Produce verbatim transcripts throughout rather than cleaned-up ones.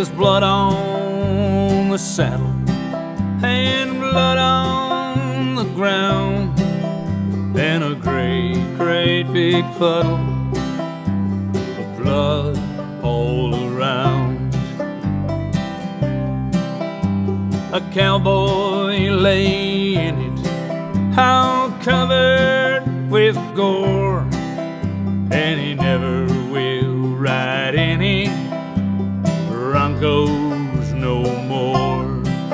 was blood on the saddle and blood on the ground, and a great, great big puddle of blood all around. A cowboy lay in it, all covered with gore, and he never will ride any broncos no more.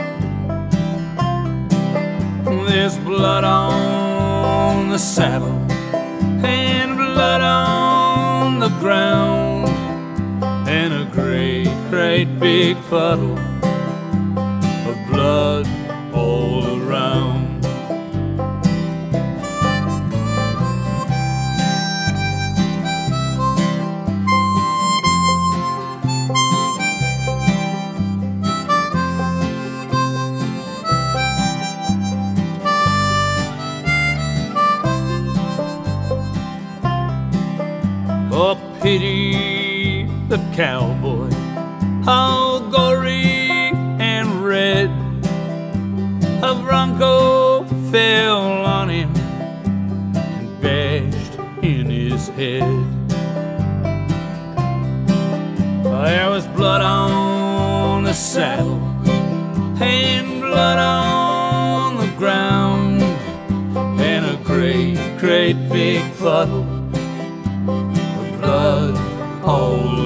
There's blood on the saddle and blood on the ground, and a great, great big puddle of blood all around. Oh, pity the cowboy, all gory and red. A bronco fell on him and bashed in his head. There was blood on the saddle and blood on the ground, and a great, great big puddle blood all